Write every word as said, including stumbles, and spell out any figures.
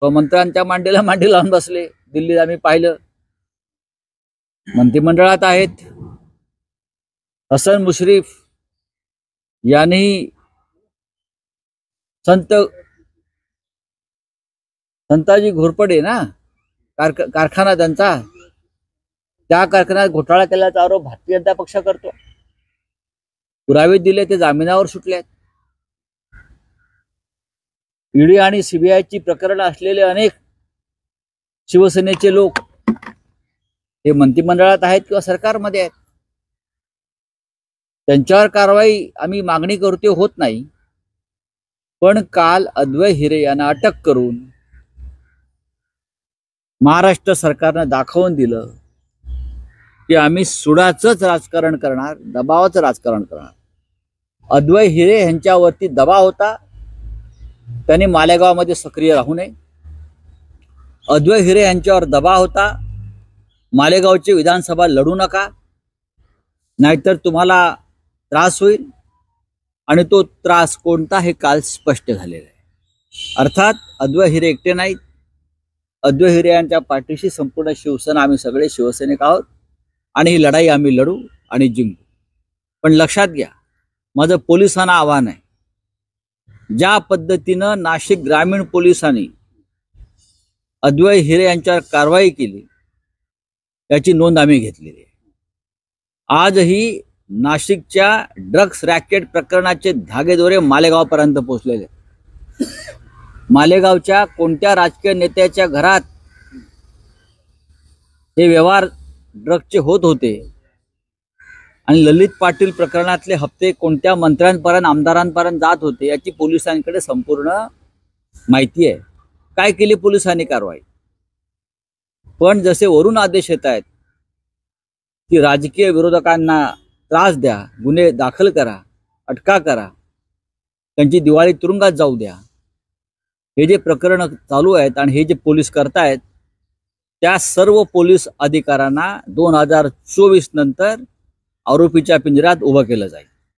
तो मंत्र्यांच्या मांडीला मांडी लावून बसले. दिल्लीत आम्ही पाहिलं. मंत्रिमंडळात आहेत. हसन मुश्रीफ यांनी संत संताजी घोरपडे ना कारख कारखाना त्यांचा, त्या कारखान्यात घोटाळा केल्याचा आरोप भारतीय जनता पक्ष करतो. पुरावे दिले, ते जामिनावर सुटले. ईडी आणि सीबीआयची प्रकरण असलेले अनेक शिवसेनेचे लोक हे मंत्रिमंडळात आहेत किंवा सरकारमध्ये आहेत. त्यांच्यावर कारवाई आम्ही मागणी करतो होत नाही. पण काल अद्वै हिरे यांना अटक करून महाराष्ट्र सरकारने दाखवून दिलं की आम्ही सुडाचंच राजकारण करणार, दबावाचं राजकारण करणार. अद्वै हिरे यांच्यावरती दबाव होता, त्यांनी मालेगावमध्ये सक्रिय राहू नये. अद्वै हिरे यांच्यावर दबाव होता, मालेगावची विधानसभा लढू नका, नाहीतर तुम्हाला त्रास होईल. आणि तो त्रास कोणता हे काल स्पष्ट झालेला आहे. अर्थात अद्वै हिरे एकटे नाहीत. अद्वै हिरे यांच्या पाठीशी संपूर्ण शिवसेना, आम्ही सगळे शिवसैनिक आहोत आणि ही लढाई आम्ही लढू आणि जिंकू. पण लक्षात घ्या, माझं पोलिसांना आव्हान आहे, ज्या पद्धतीनं नाशिक ग्रामीण पोलिसांनी अद्वै हिरे यांच्यावर कारवाई केली याची नोंद आम्ही घेतलेली आहे. आजही नाशिकच्या ड्रग्स रॅकेट प्रकरणाचे धागेदोरे मालेगावपर्यंत पोहोचलेले. मालेगावच्या कोणत्या राजकीय नेत्याच्या घरात हे व्यवहार ड्रग्सचे होत होते आणि ललित पाटील प्रकरणातले हप्ते कोणत्या मंत्र्यांपर्यंत, आमदारांपर्यंत जात होते याची पोलिसांकडे संपूर्ण माहिती आहे. काय केली पोलिसांनी कारवाई? पण जसे वरून आदेश येत आहेत की राजकीय विरोधकांना त्रास द्या, गुन्हे दाखल करा, अटका करा, त्यांची दिवाळी तुरुंगात जाऊ द्या, हे जे प्रकरण चालू आहेत आणि हे जे पोलीस करतायत, त्या सर्व पोलीस अधिकाऱ्यांना दोन हजार चोवीस नंतर आरोपीच्या पिंजऱ्यात उभं केलं जाईल.